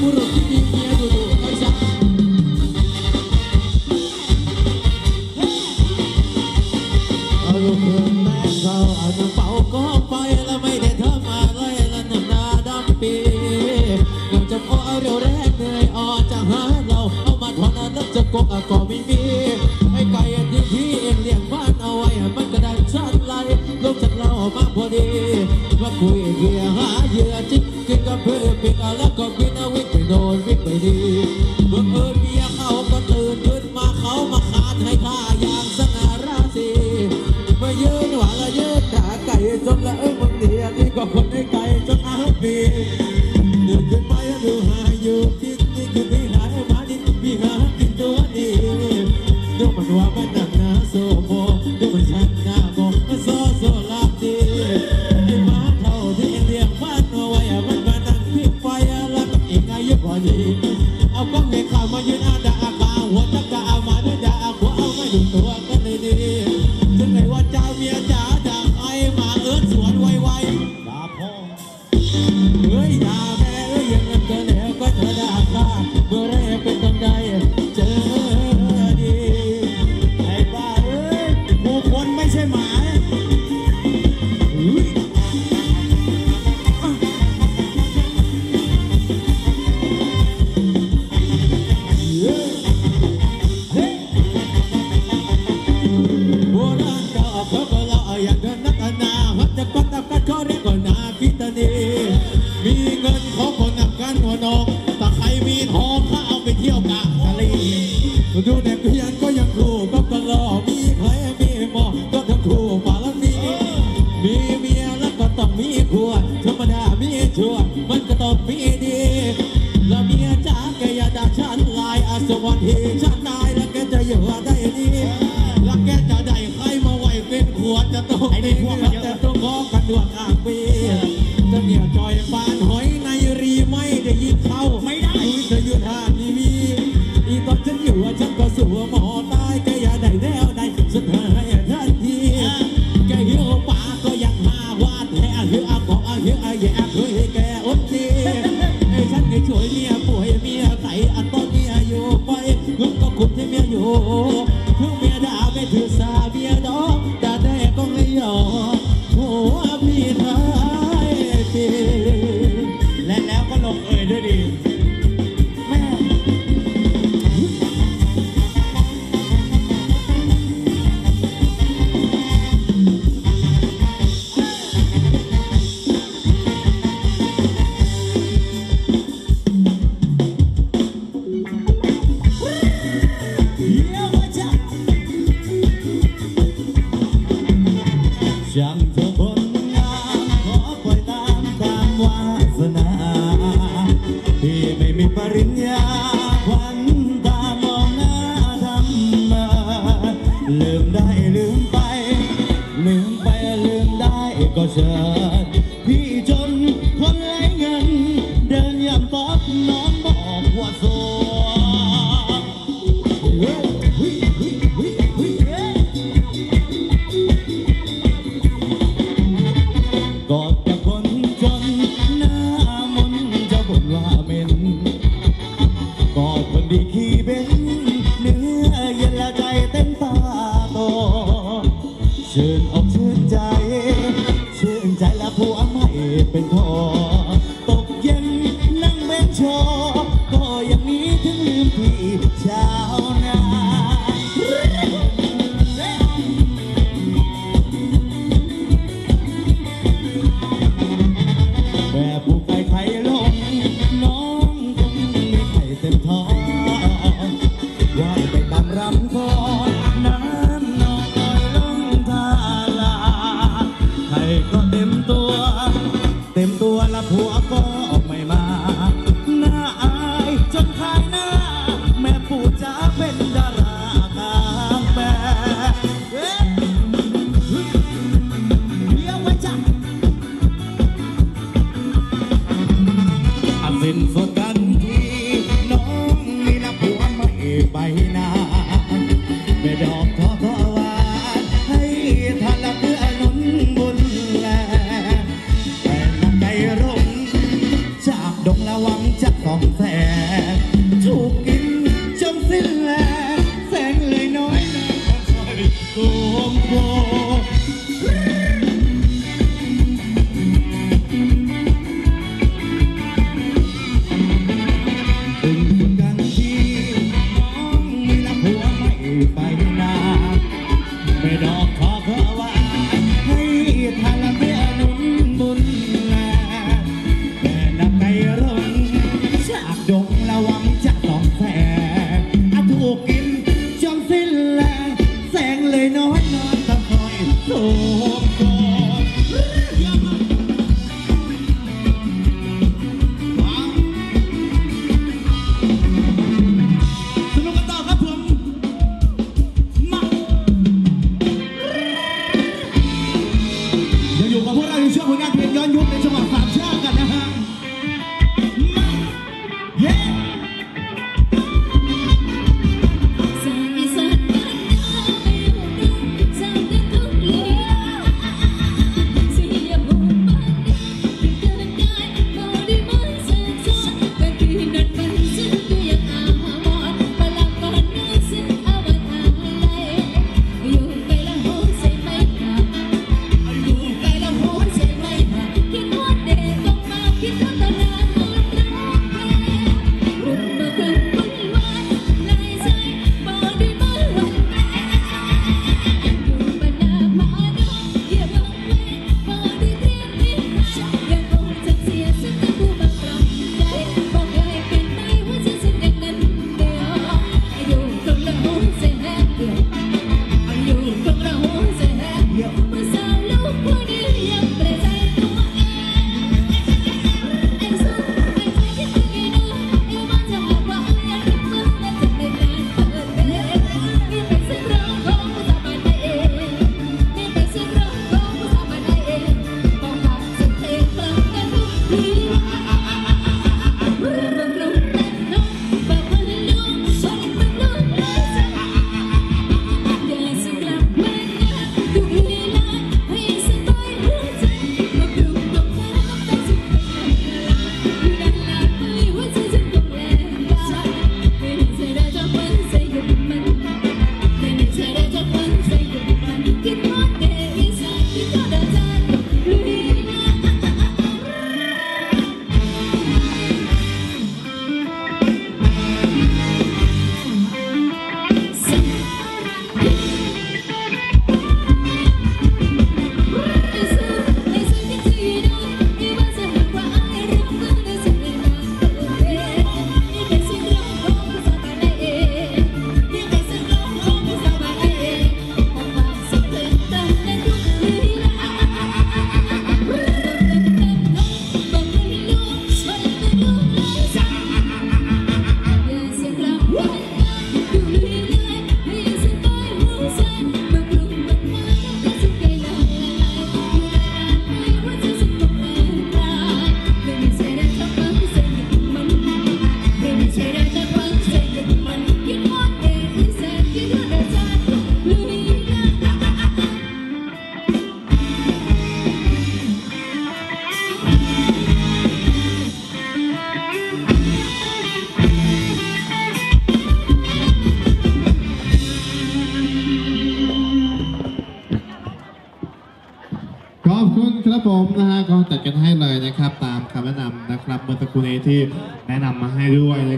รุษที่มีเมียดุๆไม่ใช่เอาลูกเพื่อนแม่เขาเอาน้ำเป่าก็ไปแล้วไม่ได้เธอมาเลยแล้วน้ำหน้าดำปีเดี๋ยวจะพอเร็วแรกเหนื่อยอ่อนจะหาเราเอามาทอนแล้วจะกกก็ไม่มีไอ้ไก่ที่พี่เองเลี้ยงบ้านเอาไว้มันก็ได้ชัดไล่ลูกจากเรามาพอดีว่าคุยเกี่ยหาเหยื่อจิกกินกับเพื่อนปิดแล้วก็กินเอาวิ่งไปโดนวิ่งไปดีเมื่อเอิญเมียเขาก็ตื่นขึ้นมาเขามาคานให้ท่าอย่างสง่าราศีมายืนหวังละยืนด่าไก่จนละมึงเดียนี่ก็คนให้ไก่จนอาปีเดินขึ้นไปแล้วดูหาอยู่ที่นี่คือพี่หายมาดิพี่หากินตัวดีดูมันว่ามันหนักหนาโซโมดูมันชันหน้าโมมันโซโซลาดีไอ้ม้าเท่าที่เลี้ยงบ้านเอาไว้มันมานั่งพิกไฟแล้วก็อีกไงยุบพอดีเอากล้องเด็กข่าวมายืนอาด่าอาคาหัวจักด่าอามาด้วยด่าอาหัวเอาไม่ดูตัวกันเลยดีจนไหนว่าเจ้าเมียจ๋าด่าใครมาเอิ้นสวนไวๆด่าพ่อเฮ้ยด่าแม่เอ้ยยังเงินเกินแล้วก็เธอด่าข้าเมื่อไรเป็นต้องได้เจอดีไอ้บ้าเอ้ยผู้คนไม่ใช่หมาโบราณก็เขาก็เล่าอย่างเดินนักนาวัดจะปัดตับกันเขาเรียกว่านาพิตานีมีเงินเขาคนนับกันหัวนองแต่ใครมีทองเขาเอาไปเที่ยวกะทะเลดูเด็กเพียนก็ยังครูก็กระลอมีใครมีหมอก็ทั้งครูมาแล้วมีเมียแล้วก็ต้องมีผัวธรรมดามีชั่วมันก็ต้องมีดีแล้วเมียจ๋าแกอย่าด่าฉันลายอาสวัสดีฉันตายแล้วแกจะอยู่ได้ดีแล้วแกจะได้ใครมาไหวเป็นขวดจะต้องมีพวกแต่ต้องขอกันดวงข้างปีจะเหนียวจอยฟานหอยในรีไม่ได้ยินเขาไม่ได้จะอยู่ทางทีวีอีตอนฉันอยู่ฉันก็สู้หมอตายแกอย่าได้แล้วได้สุดท้ายทันทีแกหิวป่าก็ยังหาวาดแท้หิวอาบอกหิวอาแย่เคยแกอดดีไอ้ฉันไอ้ช่วยเมียป่วยเมียไก่อันต้นเมียอยู่ไปลุงก็ขุดให้เมียอยู่ถึงเมียด่าไม่ถือสาเมียดอกด่าได้ก็ไม่ยอมหัวพี่ทายปีและแล้วก็ลงเอยด้วยดีแม่ช่างเธอคนงามขอปล่อยตามวาสนาพี่ไม่มีปริญญาควันตามองหน้าทำมาลืมได้ลืมไปลืมไปลืมได้ก็เชิญพี่จนคนไร้เงินเดินย่ำตอกน้องบอกว่าโซกอดกับคนจนหน้ามนจะบ่นว่าเหม็นกอดคนดีขี้เบ้นเนื้อเย็นละใจเต็มตาโตชื่นอกชื่นใจและผัวไม่เป็นพอตกเย็นนั่งเบนชอก็อย่างนี้ถึงลืมพี่ชาวนาแบบผู้ไก่ไข่ลงน้องคงมีไข่เต็มท้องว่ายไปตามรำคอน้ำนองลอยลงทาลาไข่ก็เต็มตัวละผัวก็ออกไม่มาหน้าอายจนขายหน้าแม่ผู้จ๋าเป็นดาราตามแม่เดี๋ยวไว้จ้ะสิ้นสุดกันทีน้องมีละผัวไม่ไปนาไม่ดอกท้อหวานให้ท่านละเพื่อนุนบุญแลแต่ละใจรุ่งจากดงละวังจะต้องแสขอบคุณครับผมนะฮะก็จัดกันให้เลยนะครับตามคำแนะนำนะครับเมื่อสักครู่นี้ที่แนะนำมาให้ด้วย